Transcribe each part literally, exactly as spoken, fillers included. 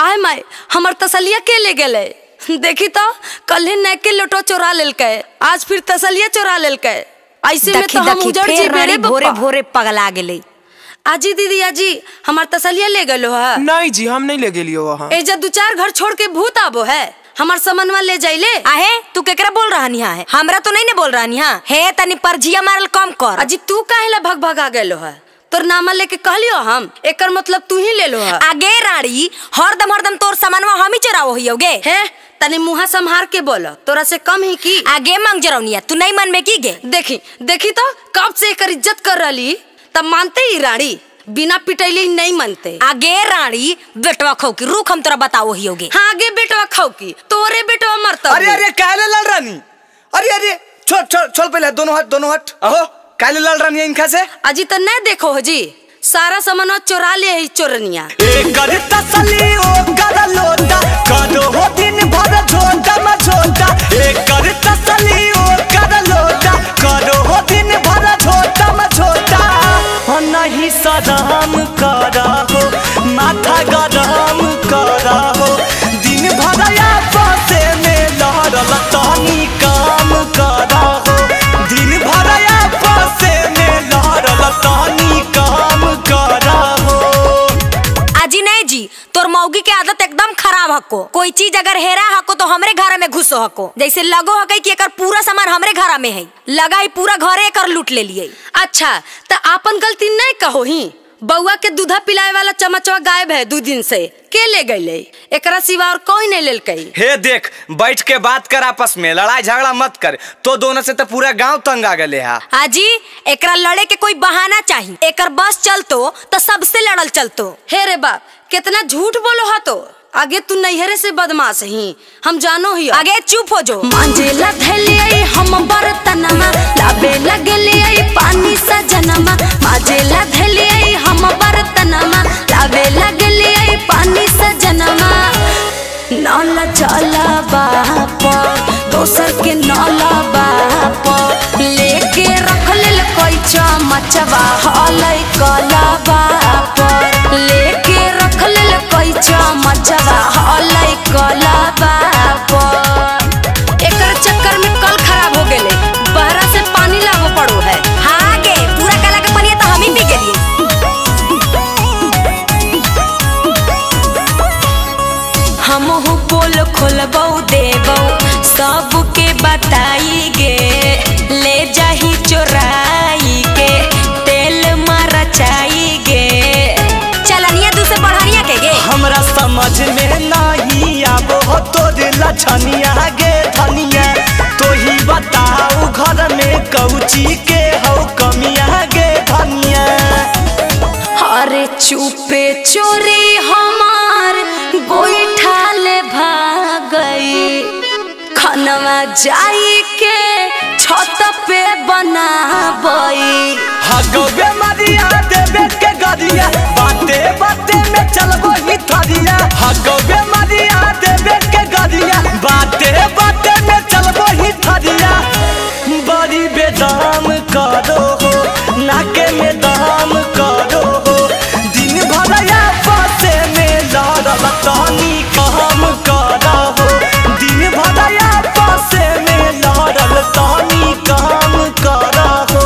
I my हमर तसलिया के ले गेले। देखी तो कल नैके लोटो चोरा लेलके, आज फिर तसलिया चोरा लेलके। ऐसे में तो हम उजड़ जी बेरे भोरे भोरे पगला गेले। आजी दीदी आजी हमार तसलिया ले गलो है। नहीं जी हम नहीं ले गेलियो वहां। ए जब दो चार घर छोड़ के भूत आबो है हमार सामानवा ले जाइले। आहे तू केकरा बोल रहनी है? हमरा तो नहीं ने बोल रहनी है। हे तनी परजिया मारल कम कर। अजी तू काहेला भग भग आ गेलो है? तोर नामा लेके कहलियो हम, एकर मतलब तू ही ले लो है। आगे रानी हरदम हरदम तोर सामानवा हम ही चरावो हियोगे। हे तने मुहा संभार के बोलो, तोरा से कम ही की। आगे मांग जरौनिया तू नहीं मन में की गे। देखी देखी तो कब से एकर इज्जत कर रही तब मानते ही रानी, बिना पिटैले नहीं मानते। आगे रानी बेटवा खाओ की रुक हम तोरा बताओ हियोगे। हाँ आगे बेटवा खाओ की तोरे बेटवा मरता। अरे अरे काले लाल रानी, अरे अरे छोड़ छोड़ छोड़ पहले दोनों हाथ दोनों हाथ। अहो काले लाल रानी इनका से अजी तो नहीं देखो जी सारा सामान चोरा ले है चोरनिया। एक करता सली ओ कर लोटा कदो हो दिन भर झोंटा म झोंटा। एक करता सली ओ कर लोटा कदो हो दिन भर झोंटा म झोंटा। हो नहीं सदाम करा हो माथा गरम करा हो, दिन भर या पासे में लहरल तनी काम करा हो, दिन भर या पासे में लहरल तनी काम करा हो। आजी नहीं जी तोर मौगी के आदत एकदम खराब हको। कोई चीज अगर हेरा हको तो हमरे घर में घुसो हको। जैसे लगो हके कि एकर पूरा सामान हमरे घर में है, लगा ही पूरा घरे एकर लूट ले लिए। अच्छा तो आपन गलती नहीं कहो ही। बउआ के दूधा पिलाए वाला चमचवा गायब है दो दिन से, के ले गईले? एकरा सिवा और कोई नहीं लेलके। हे देख बैठ के बात कर आपस में, लड़ाई झगड़ा मत कर। तो दोनों से तो पूरा गांव तंग आ गए है। आजी एकरा लड़े के कोई बहाना चाहिए। एकर बस चलतो तो सबसे लड़ल चलतो। हे रे बाप कितना झूठ बोलो हा तो। आगे तू नैहरे से बदमाश ही हम जानो ही। आगे चुप हो जो। मांजेला धैलिए हम बर्तनमा लाबे लगलिए पानी सजनमा। मांजेला धैलिए हम बर्तनमा लाबे लगलिए पानी सजनमा। नाला चला बाप दोसर के नाला बाप लेके रख लेल कोई चमचवा हलै कला बाप लेके रख लेल कोई चमचवा हलै कला बाप। एकर चक्कर में कल खराब हो गेले, बहरा से पानी लावो पड़ो है। हाँ गे पूरा कला के पानी तो हम ही पी गेलिए। हमहु पोल खोलबौ देबौ सबके बताई गे, ले जाही चोराई के तेल मरचाई गे। चलनिया दू से बढ़निया के गे। हमरा समझ में नहीं आबो हो तोरे लछनिया गे धनिया। तो ही बताओ घर में कौची के हो कमिया गे धनिया। अरे चुपे चोरी हमार गोईठा ले भागई, खनवा जाई के छत पे बनाबई। हगवे मरिया देवे के गरिया बाते बाते में चलबो ही थरिया। हगवे मरिया देवे के गरिया बाते बाते में चलबो ही थरिया। बड़ी बेदाम करो हो नाके में दाम करो हो, दिन भर या पासे में लहरल तनी काम करा हो, दिन भर या पासे में लहरल तनी काम करा हो।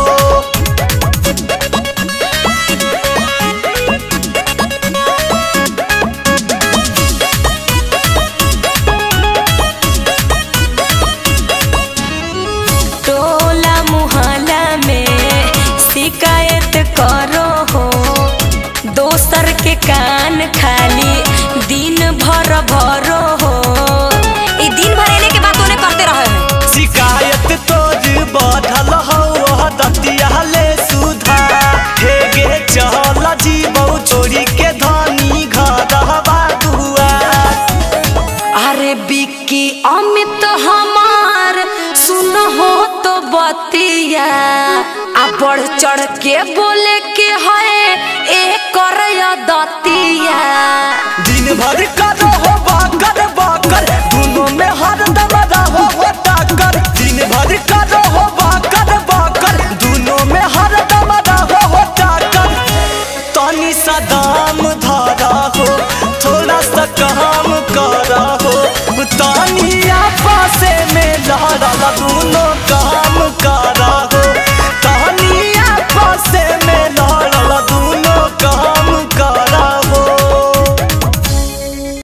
टोला मुहल्ला में शिकायत करो हो, दोसर के कान खाली दिन भर भरो हो। ई दिन भर एने के बात ओने करते रहे हैं। शिकायत तोज बढ़ल हो दतिया ले सुधा। हे गे चल जीवो चोरी के धनी घरवा दुआ। अरे बिक्की अमित हमार सुन हो तो बतिया, आ बढ़ चढ़ के बोले के है एक कर दतिया। दिन भर करो हो बाकर बाकर